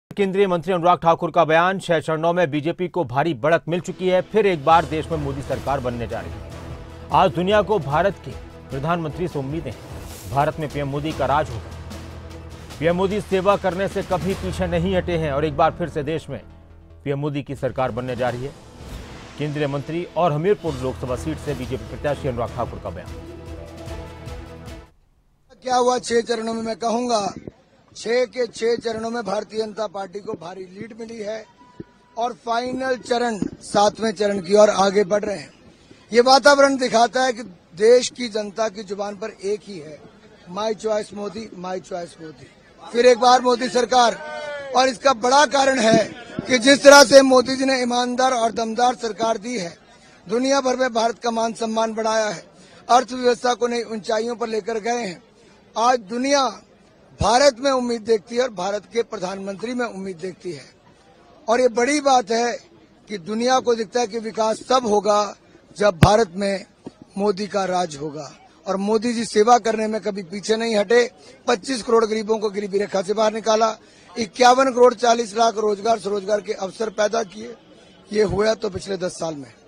केंद्रीय मंत्री अनुराग ठाकुर का बयान, 6 चरणों में बीजेपी को भारी बढ़त मिल चुकी है। फिर एक बार देश में मोदी सरकार बनने जा रही है। आज दुनिया को भारत के प्रधानमंत्री से उम्मीदें हैं। भारत में पीएम मोदी का राज होगा। पीएम मोदी सेवा करने से कभी पीछे नहीं हटे हैं और एक बार फिर से देश में पीएम मोदी की सरकार बनने जा रही है। केंद्रीय मंत्री और हमीरपुर लोकसभा सीट से बीजेपी प्रत्याशी अनुराग ठाकुर का बयान। क्या हुआ 6 चरणों में? मैं कहूंगा 6 के 6 चरणों में भारतीय जनता पार्टी को भारी लीड मिली है और फाइनल चरण 7वें चरण की ओर आगे बढ़ रहे हैं। ये वातावरण दिखाता है कि देश की जनता की जुबान पर एक ही है, my choice Modi, my choice Modi. फिर एक बार मोदी सरकार, और इसका बड़ा कारण है कि जिस तरह से मोदी जी ने ईमानदार और दमदार सरकार दी है, दुनिया भर में भारत का मान सम्मान बढ़ाया है, अर्थव्यवस्था को नई ऊंचाइयों पर लेकर गए हैं। आज दुनिया भारत में उम्मीद देखती है और भारत के प्रधानमंत्री में उम्मीद देखती है। और ये बड़ी बात है कि दुनिया को दिखता है कि विकास तब होगा जब भारत में मोदी का राज होगा। और मोदी जी सेवा करने में कभी पीछे नहीं हटे। 25 करोड़ गरीबों को गरीबी रेखा से बाहर निकाला, 51 करोड़ 40 लाख रोजगार स्वरोजगार के अवसर पैदा किए। ये हुआ तो पिछले 10 साल में।